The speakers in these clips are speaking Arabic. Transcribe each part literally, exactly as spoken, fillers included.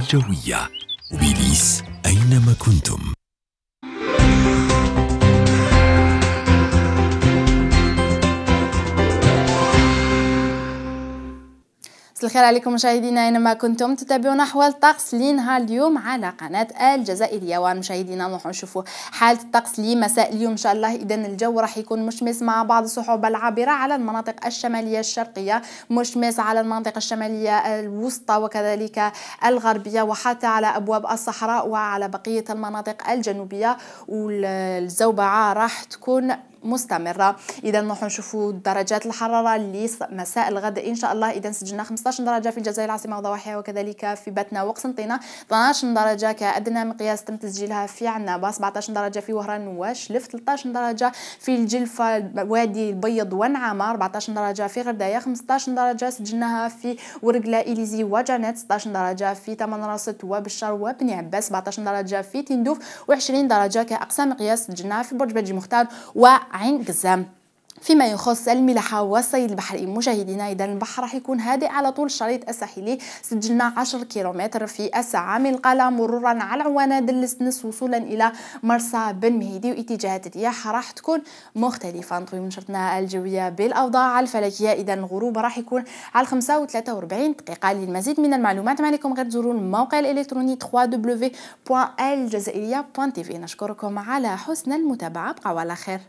الجوية. موبيليس أينما كنتم. مساء الخير عليكم مشاهدينا اينما كنتم تتابعون احوال الطقس لنهار اليوم على قناه الجزائريه. ومشاهدينا نروح نشوفوا حاله الطقس لمساء اليوم ان شاء الله. اذا الجو راح يكون مشمس مع بعض السحب العابره على المناطق الشماليه الشرقيه، مشمس على المناطق الشماليه الوسطى وكذلك الغربيه، وحتى على ابواب الصحراء وعلى بقيه المناطق الجنوبيه. والزوبعه راح تكون مستمرة. إذا نروح نشوفوا درجات الحرارة لمساء الغد إن شاء الله. إذا سجلنا خمسة عشر درجة في الجزائر العاصمة وضواحيها، وكذلك في باتنا وقسنطينة، اثنتا عشر درجة كأدنى مقياس تم تسجيلها في عنابة، سبعة عشر درجة في وهران وشلف، ثلاثة عشر درجة في الجلفة وادي البيض ونعامة، أربعة عشر درجة في غرداية، خمسة عشر درجة سجلناها في ورقلة إليزي وجانيت، ستة عشر درجة في تمنراست وبشار وبني عباس، سبعة عشر درجة في تندوف، وعشرين درجة كأقصى مقياس سجلناها في برج بنجي مختار وعين قزام. فيما يخص الملاحة والصيد البحري مشاهدينا، إذا البحر راح يكون هادئ على طول الشريط الساحلي، سجلنا عشرة كيلومتر في الساعة من القلعة مرورا على عوانة دلسنس وصولا إلى مرسى بن مهيدي، واتجاهات الرياح راح تكون مختلفة. نطوي من نشرتنا الجوية بالأوضاع الفلكية. إذا الغروب راح يكون على خمسة وثلاثة وأربعين دقيقة. للمزيد من المعلومات ما عليكم غير تزوروا الموقع الإلكتروني دبليو دبليو دبليو دوت الجزائرية دوت تي في. نشكركم على حسن المتابعة، بقوا على خير.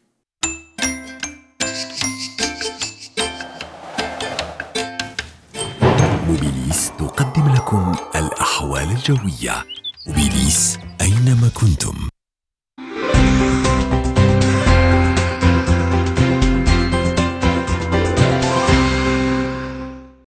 موبيليس تقدم لكم الأحوال الجوية. موبيليس أينما كنتم.